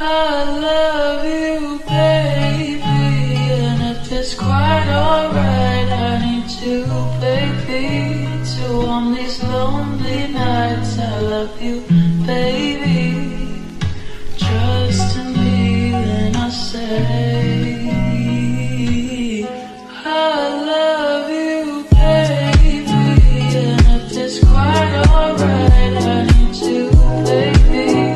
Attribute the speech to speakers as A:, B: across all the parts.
A: I love you, baby, and if it's quite alright, I need to, baby, to on these lonely nights. I love you, baby, trust in me when I say I love you, baby, and if it's quite alright, I need to, baby.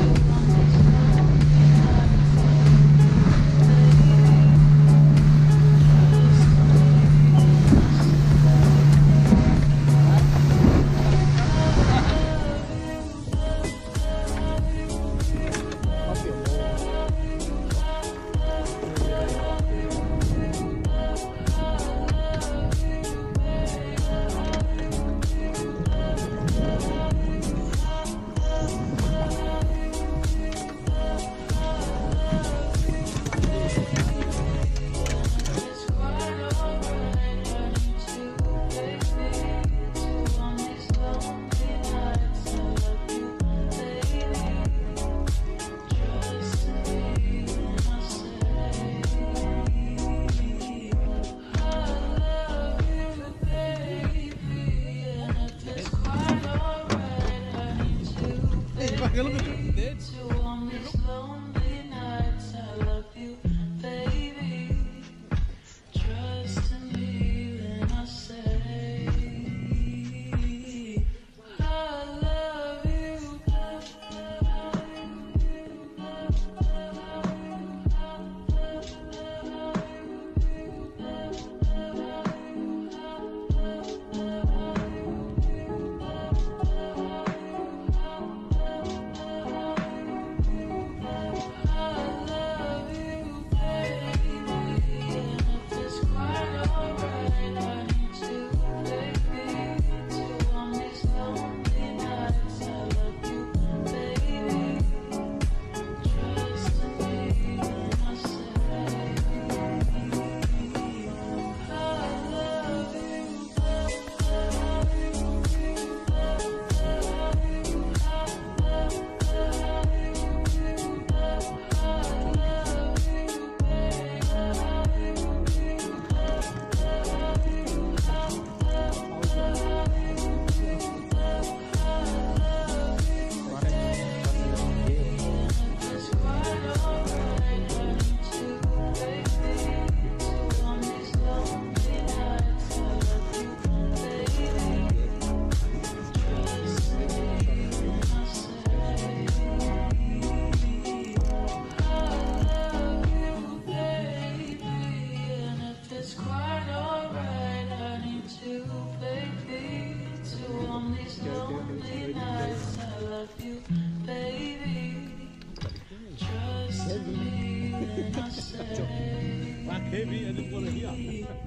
B: Heavy, I didn't want to hear. It is?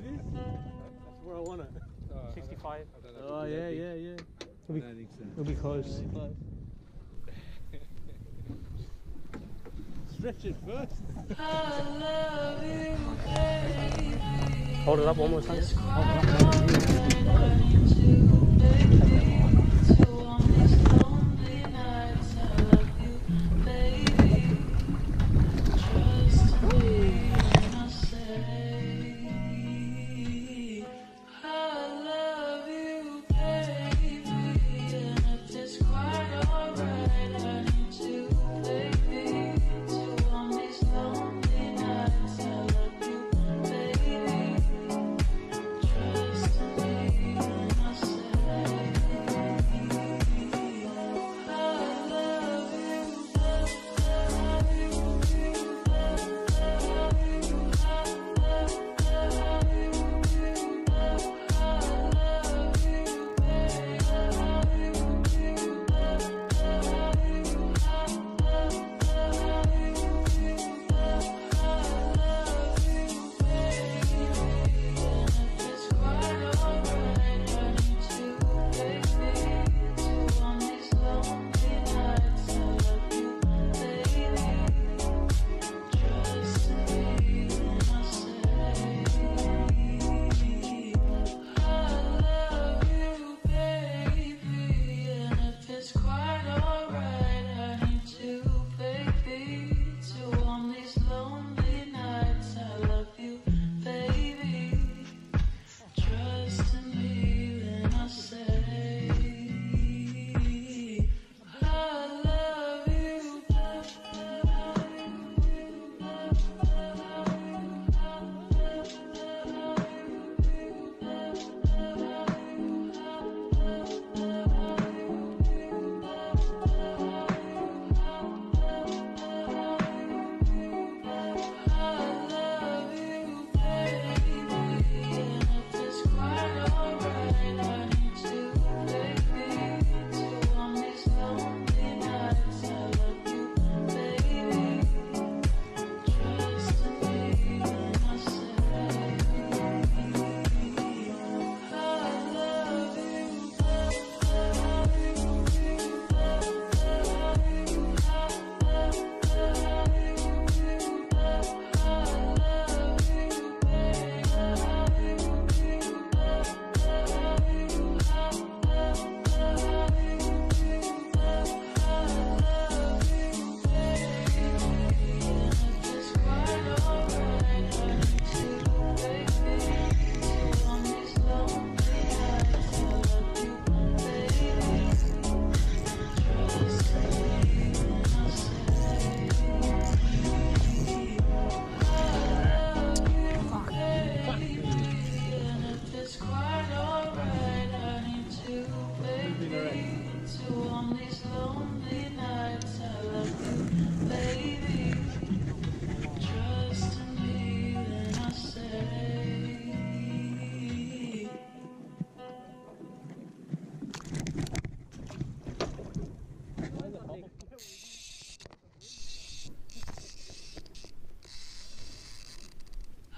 B: That's where I want it.
C: 65.
B: Oh, yeah.
C: It'll be close.
B: Stretch it first.
C: Hold it up one more time.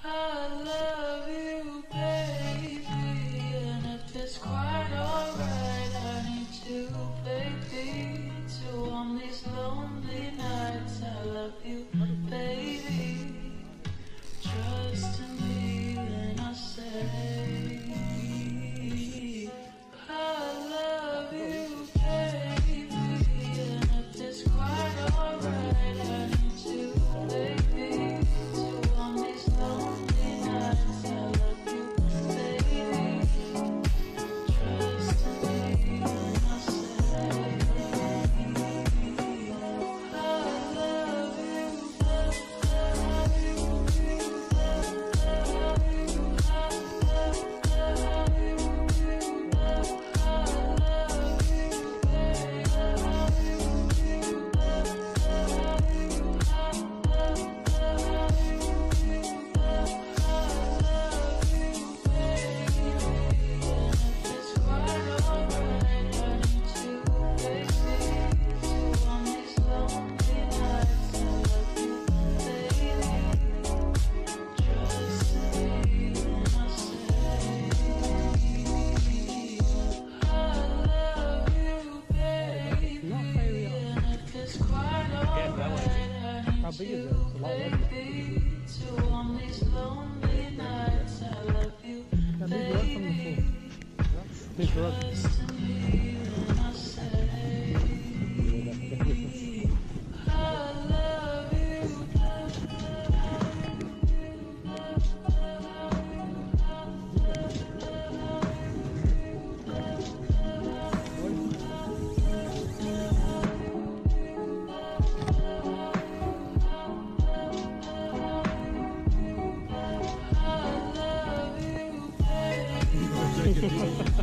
A: I love you, baby, and if it's quite alright, I need to play pizza on these lonely nights. I love you, baby. Trust in me when I say I love you, baby, and if it's quite alright, I need to play pizza on these lonely nights. I love you, baby. Trust in me when I say I love you.
C: How big is it? It's a lot larger. Yeah, big rug from the pool. Big rug.
B: Take it,